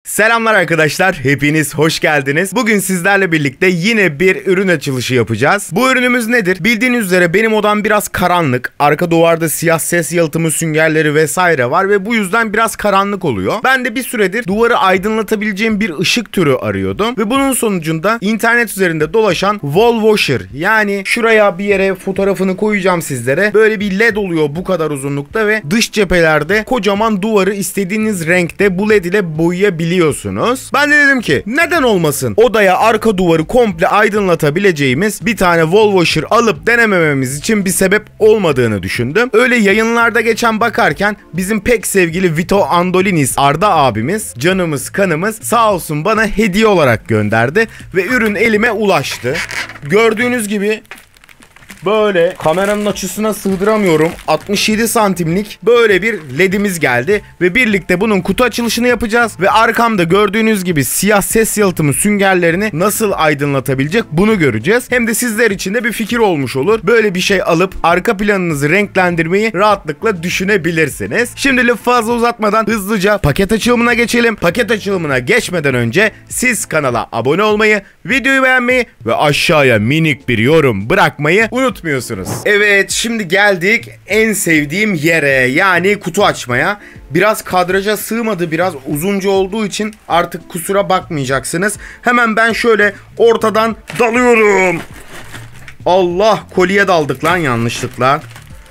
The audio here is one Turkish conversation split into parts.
Selamlar arkadaşlar, hepiniz hoş geldiniz. Bugün sizlerle birlikte yine bir ürün açılışı yapacağız. Bu ürünümüz nedir? Bildiğiniz üzere benim odam biraz karanlık. Arka duvarda siyah ses yalıtımı süngerleri vesaire var ve bu yüzden biraz karanlık oluyor. Ben de bir süredir duvarı aydınlatabileceğim bir ışık türü arıyordum. Ve bunun sonucunda internet üzerinde dolaşan wall washer, yani şuraya bir yere fotoğrafını koyacağım sizlere. Böyle bir led oluyor bu kadar uzunlukta ve dış cephelerde kocaman duvarı istediğiniz renkte bu led ile boyayabiliyorsunuz. Ben de dedim ki neden olmasın? Odaya arka duvarı komple aydınlatabileceğimiz bir tane wall washer alıp denemememiz için bir sebep olmadığını düşündüm. Öyle yayınlarda geçen bakarken bizim pek sevgili Vito Andolinis Arda abimiz, canımız kanımız, sağ olsun bana hediye olarak gönderdi ve ürün elime ulaştı. Gördüğünüz gibi böyle kameranın açısına sığdıramıyorum. 67 santimlik böyle bir ledimiz geldi ve birlikte bunun kutu açılışını yapacağız ve arkamda gördüğünüz gibi siyah ses yalıtımı süngerlerini nasıl aydınlatabilecek bunu göreceğiz. Hem de sizler için de bir fikir olmuş olur. Böyle bir şey alıp arka planınızı renklendirmeyi rahatlıkla düşünebilirsiniz. Şimdi lafı fazla uzatmadan hızlıca paket açılımına geçelim. Paket açılımına geçmeden önce siz kanala abone olmayı, videoyu beğenmeyi ve aşağıya minik bir yorum bırakmayı unutmuyorsunuz. Evet, şimdi geldik en sevdiğim yere, yani kutu açmaya. Biraz kadraja sığmadı, biraz uzunca olduğu için artık kusura bakmayacaksınız. Hemen ben şöyle ortadan dalıyorum. Allah, kolye daldık lan yanlışlıkla.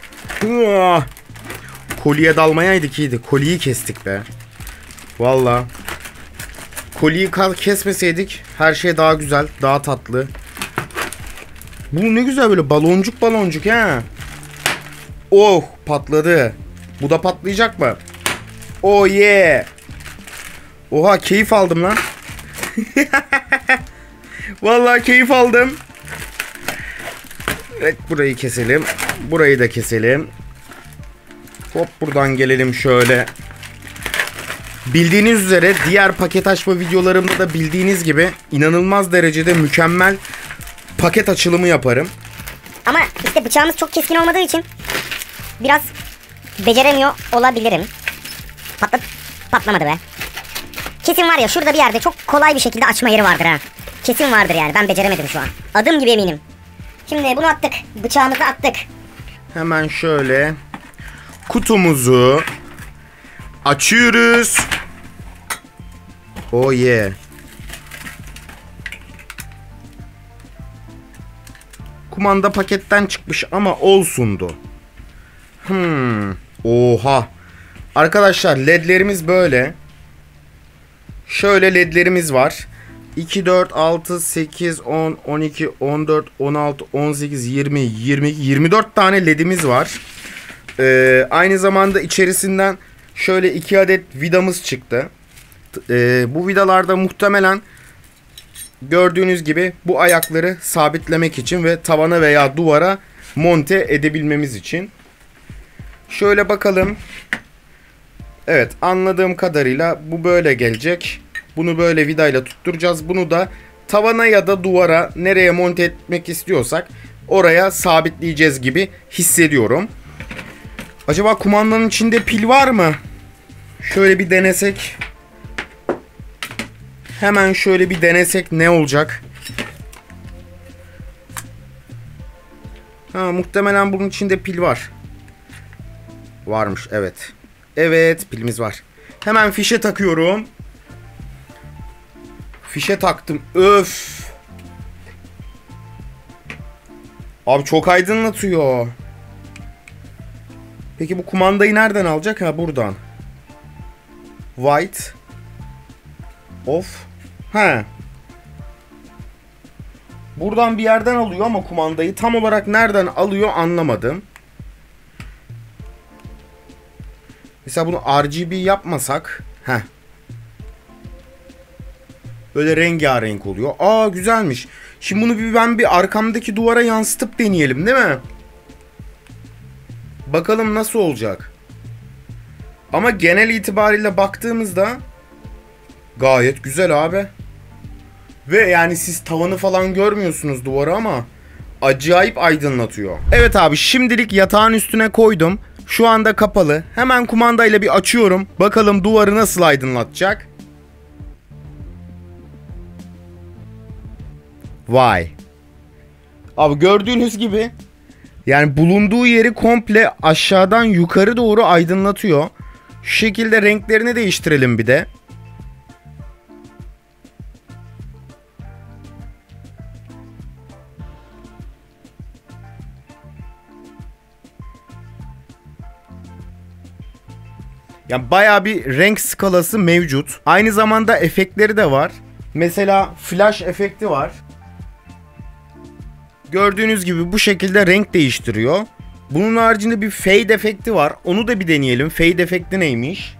Kolye dalmayaydık iyiydi. Kolyeyi kestik be. Valla. Kolyeyi kesmeseydik her şey daha güzel, daha tatlı. Bu ne güzel, böyle baloncuk baloncuk ha. Oh, patladı. Bu da patlayacak mı? Oh yeah. Oha, keyif aldım lan. Vallahi keyif aldım. Evet, burayı keselim. Burayı da keselim. Hop, buradan gelelim şöyle. Bildiğiniz üzere diğer paket açma videolarımda da bildiğiniz gibi inanılmaz derecede mükemmel paket açılımı yaparım. Ama işte bıçağımız çok keskin olmadığı için biraz beceremiyor olabilirim. Patlamadı be. Kesin var ya, şurada bir yerde çok kolay bir şekilde açma yeri vardır ha. Kesin vardır yani, ben beceremedim şu an. Adım gibi eminim. Şimdi bunu attık. Bıçağımızı attık. Hemen şöyle kutumuzu açıyoruz. Oh yeah. Kumanda paketten çıkmış ama olsundu. Oha. Arkadaşlar, ledlerimiz böyle. Şöyle ledlerimiz var. 2, 4, 6, 8, 10, 12, 14, 16, 18, 20, 24 tane ledimiz var. Aynı zamanda içerisinden şöyle 2 adet vidamız çıktı. Bu vidalarda muhtemelen gördüğünüz gibi bu ayakları sabitlemek için ve tavana veya duvara monte edebilmemiz için. Şöyle bakalım. Evet, anladığım kadarıyla bu böyle gelecek. Bunu böyle vidayla tutturacağız. Bunu da tavana ya da duvara, nereye monte etmek istiyorsak oraya sabitleyeceğiz gibi hissediyorum. Acaba kumandanın içinde pil var mı? Şöyle bir denesek. Hemen şöyle bir denesek ne olacak? Muhtemelen bunun içinde pil var. Varmış, evet. Evet, pilimiz var. Hemen fişe takıyorum. Fişe taktım. Öf. Abi çok aydınlatıyor. Peki bu kumandayı nereden alacak? Ha, buradan. White. Off. He. Buradan bir yerden alıyor ama kumandayı tam olarak nereden alıyor anlamadım. Mesela bunu RGB yapmasak. Heh. Böyle rengarenk oluyor. Aa, güzelmiş. Şimdi bunu ben bir arkamdaki duvara yansıtıp deneyelim, değil mi? Bakalım nasıl olacak. Ama genel itibariyle baktığımızda gayet güzel abi. Ve yani siz tavanı falan görmüyorsunuz duvarı ama acayip aydınlatıyor. Evet abi, şimdilik yatağın üstüne koydum. Şu anda kapalı. Hemen kumandayla bir açıyorum. Bakalım duvarı nasıl aydınlatacak. Vay. Abi gördüğünüz gibi yani bulunduğu yeri komple aşağıdan yukarı doğru aydınlatıyor. Şu şekilde renklerini değiştirelim bir de. Yani bayağı bir renk skalası mevcut. Aynı zamanda efektleri de var. Mesela flash efekti var. Gördüğünüz gibi bu şekilde renk değiştiriyor. Bunun haricinde bir fade efekti var. Onu da bir deneyelim. Fade efekti neymiş?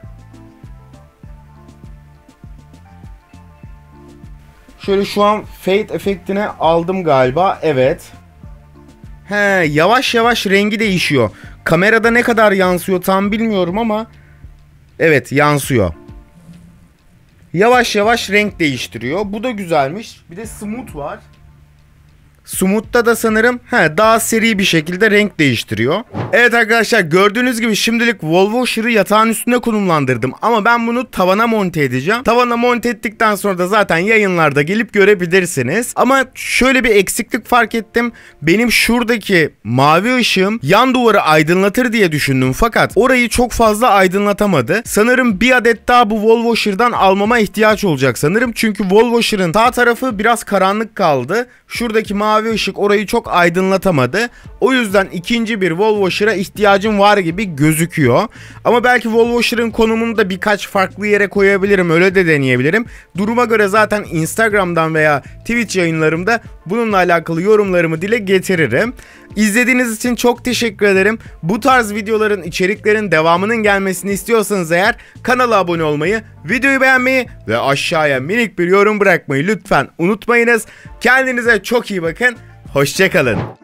Şöyle şu an fade efektine aldım galiba. Evet. He, yavaş yavaş rengi değişiyor. Kamerada ne kadar yansıyor tam bilmiyorum ama evet, yansıyor. Yavaş yavaş renk değiştiriyor. Bu da güzelmiş. Bir de smooth var. Smooth'ta da sanırım daha seri bir şekilde renk değiştiriyor. Evet arkadaşlar, gördüğünüz gibi şimdilik wall washer'ı yatağın üstüne konumlandırdım. Ama ben bunu tavana monte edeceğim. Tavana monte ettikten sonra da zaten yayınlarda gelip görebilirsiniz. Ama şöyle bir eksiklik fark ettim. Benim şuradaki mavi ışığım yan duvarı aydınlatır diye düşündüm. Fakat orayı çok fazla aydınlatamadı. Sanırım bir adet daha bu wall washer'dan almama ihtiyaç olacak sanırım. Çünkü wall washer'ın sağ tarafı biraz karanlık kaldı. Şuradaki mavi ışık orayı çok aydınlatamadı. O yüzden ikinci bir wall washer'a ihtiyacım var gibi gözüküyor. Ama belki wall washer'ın konumunu da birkaç farklı yere koyabilirim. Öyle de deneyebilirim. Duruma göre zaten Instagram'dan veya Twitch yayınlarımda bununla alakalı yorumlarımı dile getiririm. İzlediğiniz için çok teşekkür ederim. Bu tarz videoların, içeriklerin devamının gelmesini istiyorsanız eğer kanala abone olmayı, videoyu beğenmeyi ve aşağıya minik bir yorum bırakmayı lütfen unutmayınız. Kendinize çok iyi bakın. Hoşça kalın.